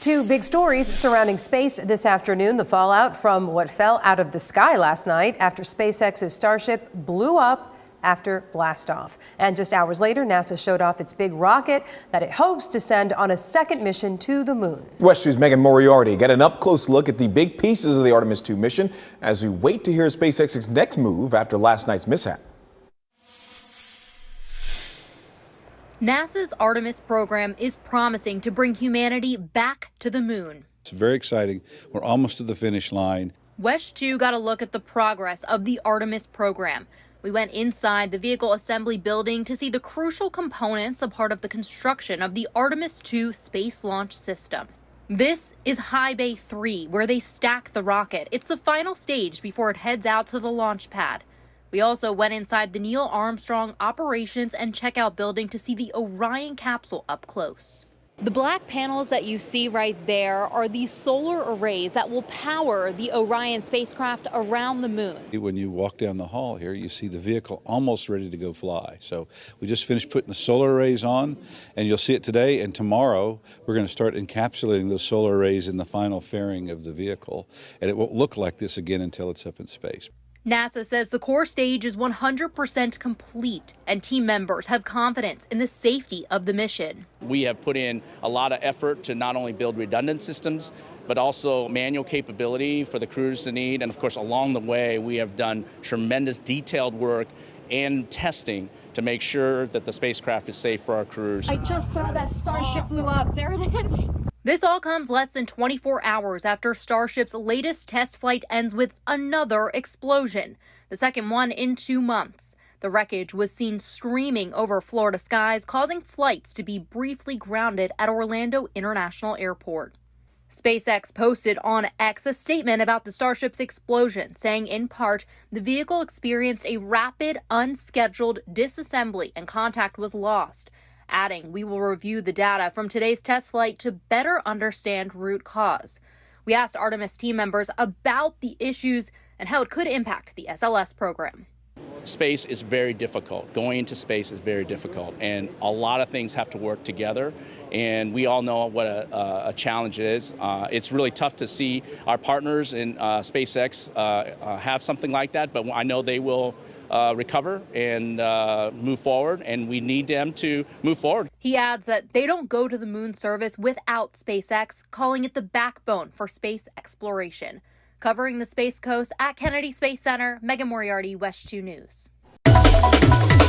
Two big stories surrounding space this afternoon. The fallout from what fell out of the sky last night after SpaceX's Starship blew up after blastoff. And just hours later, NASA showed off its big rocket that it hopes to send on a second mission to the moon. WESH 2's Megan Moriarty got an up-close look at the big pieces of the Artemis 2 mission as we wait to hear SpaceX's next move after last night's mishap. NASA's Artemis program is promising to bring humanity back to the moon. It's very exciting. We're almost to the finish line. WESH 2 got a look at the progress of the Artemis program. We went inside the vehicle assembly building to see the crucial components a part of the construction of the Artemis 2 space launch system. This is High Bay 3, where they stack the rocket. It's the final stage before it heads out to the launch pad. We also went inside the Neil Armstrong Operations and Checkout building to see the Orion capsule up close. The black panels that you see right there are the solar arrays that will power the Orion spacecraft around the moon. When you walk down the hall here, you see the vehicle almost ready to go fly. So we just finished putting the solar arrays on, and you'll see it today, and tomorrow we're going to start encapsulating those solar arrays in the final fairing of the vehicle. And it won't look like this again until it's up in space. NASA says the core stage is 100% complete, and team members have confidence in the safety of the mission. We have put in a lot of effort to not only build redundant systems, but also manual capability for the crews to need. And of course, along the way, we have done tremendous detailed work and testing to make sure that the spacecraft is safe for our crews. I just saw that Starship blew up. There it is. This all comes less than 24 hours after Starship's latest test flight ends with another explosion, the second one in 2 months. The wreckage was seen streaming over Florida skies, causing flights to be briefly grounded at Orlando International Airport. SpaceX posted on X a statement about the Starship's explosion, saying in part, the vehicle experienced a rapid, unscheduled disassembly and contact was lost. Adding, we will review the data from today's test flight to better understand root cause. We asked Artemis team members about the issues and how it could impact the SLS program. Space is very difficult. Going into space is very difficult, and a lot of things have to work together. And we all know what a challenge it is. It's really tough to see our partners in SpaceX have something like that, but I know they will recover and move forward, and we need them to move forward. He adds that they don't go to the moon service without SpaceX, calling it the backbone for space exploration. Covering the Space Coast at Kennedy Space Center, Megan Moriarty, WESH 2 News.